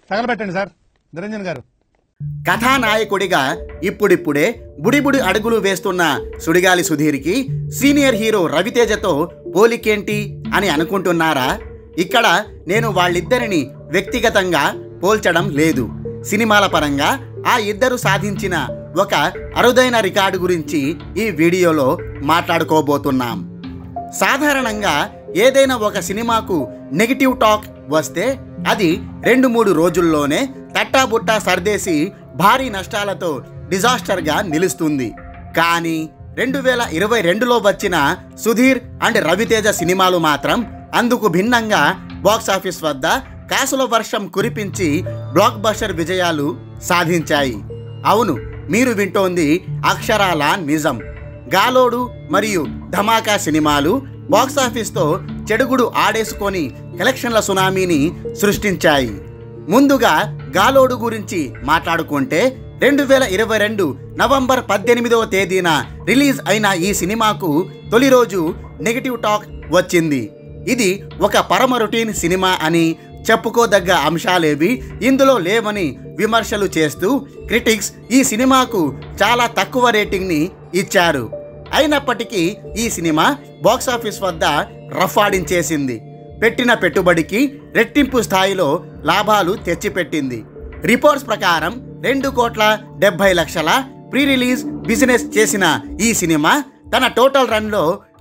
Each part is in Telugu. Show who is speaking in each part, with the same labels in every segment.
Speaker 1: తగలబెట్టండి సార్ నిరంజన్ గారు.
Speaker 2: కథానాయకుడిగా ఇప్పుడిప్పుడే బుడిబుడి అడుగులు వేస్తున్న సుడిగాలి సుధీర్కి సీనియర్ హీరో రవితేజతో పోలికేంటి అని అనుకుంటున్నారా? ఇక్కడ నేను వాళ్ళిద్దరిని వ్యక్తిగతంగా పోల్చడం లేదు. సినిమాల పరంగా ఆ ఇద్దరు సాధించిన ఒక అరుదైన రికార్డు గురించి ఈ వీడియోలో మాట్లాడుకోబోతున్నాం. సాధారణంగా ఏదైనా ఒక సినిమాకు నెగిటివ్ టాక్ వస్తే అది 2-3 రోజుల్లోనే తట్టాబుట్టా సర్దేసి భారీ నష్టాలతో డిజాస్టర్గా నిలుస్తుంది. కానీ 2022లో వచ్చిన సుధీర్ అండ్ రవితేజ సినిమాలు మాత్రం అందుకు భిన్నంగా బాక్సాఫీస్ వద్ద కాసుల వర్షం కురిపించి బ్లాక్ బస్టర్ విజయాలు సాధించాయి. అవును, మీరు వింటోంది అక్షరాల నిజం. గాలోడు మరియు ధమాకా సినిమాలు బాక్సాఫీస్తో చెడుగుడు ఆడేసుకొని కలెక్షన్ల సునామీని సృష్టించాయి. ముందుగా గాలోడు గురించి మాట్లాడుకుంటే 2022 నవంబర్ 18వ తేదీన రిలీజ్ అయిన ఈ సినిమాకు తొలి రోజు నెగిటివ్ టాక్ వచ్చింది. ఇది ఒక పరమ రొటీన్ సినిమా అని, చెప్పుకోదగ్గ అంశాలేవి ఇందులో లేవని విమర్శలు చేస్తూ క్రిటిక్స్ ఈ సినిమాకు చాలా తక్కువ రేటింగ్ని ఇచ్చారు. అయినప్పటికీ ఈ సినిమా బాక్సాఫీస్ వద్ద రఫాడించేసింది. పెట్టిన పెట్టుబడికి రెట్టింపు స్థాయిలో లాభాలు తెచ్చిపెట్టింది. రిపోర్ట్స్ ప్రకారం 2,70,00,000 ప్రీ రిలీజ్ బిజినెస్ చేసిన ఈ సినిమా తన టోటల్ రన్లో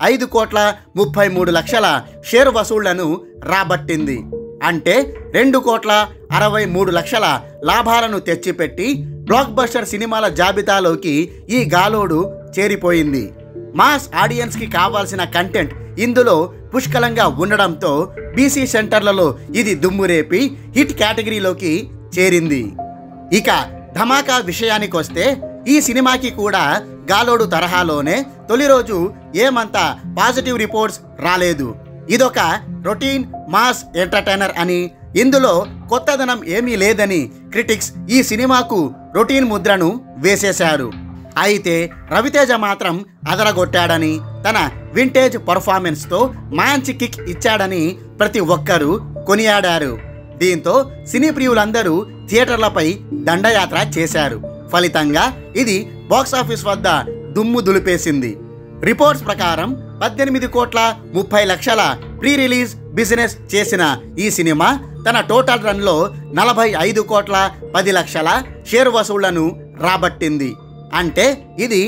Speaker 2: 5,33,00,000 షేర్ వసూళ్లను రాబట్టింది. అంటే 2,63,00,000 లాభాలను తెచ్చిపెట్టి బ్లాక్ బస్టర్ సినిమాల జాబితాలోకి ఈ గాలోడు చేరిపోయింది. మాస్ ఆడియన్స్కి కావాల్సిన కంటెంట్ ఇందులో పుష్కలంగా ఉండడంతో బీసీ సెంటర్లలో ఇది దుమ్మురేపి హిట్ కేటగిరీలోకి చేరింది. ఇక ధమాకా విషయానికొస్తే ఈ సినిమాకి కూడా గాలోడు తరహాలోనే తొలి రోజు ఏమంత పాజిటివ్ రిపోర్ట్స్ రాలేదు. ఇదొక రొటీన్ మాస్ ఎంటర్టైనర్ అని, ఇందులో కొత్తదనం ఏమీ లేదని క్రిటిక్స్ ఈ సినిమాకు రొటీన్ ముద్రను వేసేశారు. అయితే రవితేజ మాత్రం అదరగొట్టాడని, తన వింటేజ్ పర్ఫార్మెన్స్తో మంచి కిక్ ఇచ్చాడని ప్రతి ఒక్కరూ కొనియాడారు. దీంతో సినీ ప్రియులందరూ థియేటర్లపై దండయాత్ర చేశారు. ఫలితంగా ఇది బాక్సాఫీస్ వద్ద దుమ్ము దులిపేసింది. రిపోర్ట్స్ ప్రకారం 18,30,00,000 ప్రీ రిలీజ్ బిజినెస్ చేసిన ఈ సినిమా తన టోటల్ రన్లో 45,10,00,000 షేర్ వసూళ్లను రాబట్టింది. అంటే ఇది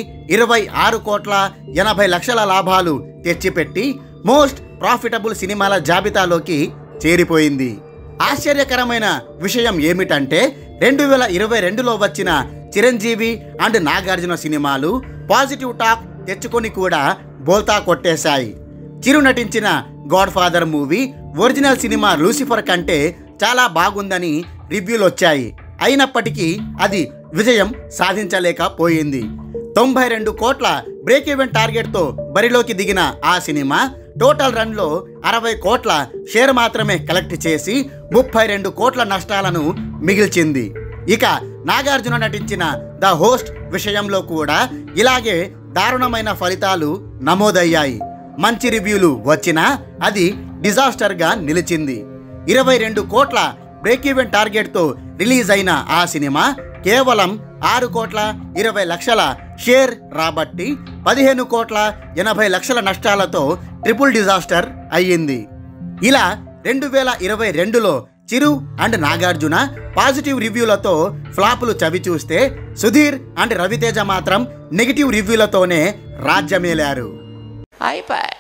Speaker 2: 26,80,00,000 లాభాలు తెచ్చిపెట్టి మోస్ట్ ప్రాఫిటబుల్ సినిమాల జాబితాలోకి చేరిపోయింది. ఆశ్చర్యకరమైన విషయం ఏమిటంటే 2022లో వచ్చిన చిరంజీవి అండ్ నాగార్జున సినిమాలు పాజిటివ్ టాక్ తెచ్చుకొని కూడా బోల్తా కొట్టేశాయి. చిరు నటించిన Godfather movie original cinema Lucifer కంటే చాలా బాగుందని రివ్యూలు వచ్చాయి. అయినప్పటికీ అది విజయం సాధించలేకపోయింది. 92 కోట్ల బ్రేక్ ఈవెన్ టార్గెట్తో బరిలోకి దిగిన ఆ సినిమా టోటల్ రన్లో 60 కోట్ల షేర్ మాత్రమే కలెక్ట్ చేసి 32 కోట్ల నష్టాలను మిగిల్చింది. ఇక నాగార్జున నటించిన ద హోస్ట్ విషయంలో కూడా ఇలాగే దారుణమైన ఫలితాలు నమోదయ్యాయి. మంచి రివ్యూలు వచ్చినా అది డిజాస్టర్గా నిలిచింది. 22 కోట్ల బ్రేక్ ఈవెన్ టార్గెట్తో రిలీజ్ అయిన ఆ సినిమా కేవలం 6,20,00,000 షేర్ రాబట్టి 15,80,00,000 నష్టాలతో ట్రిపుల్ డిజాస్టర్ అయ్యింది. ఇలా 2022లో చిరు అండ్ నాగార్జున పాజిటివ్ రివ్యూలతో ఫ్లాపులు చవి చూస్తే సుధీర్ అండ్ రవితేజ మాత్రం నెగిటివ్ రివ్యూలతోనే రాజ్యమేలారు.
Speaker 3: అయిపోయి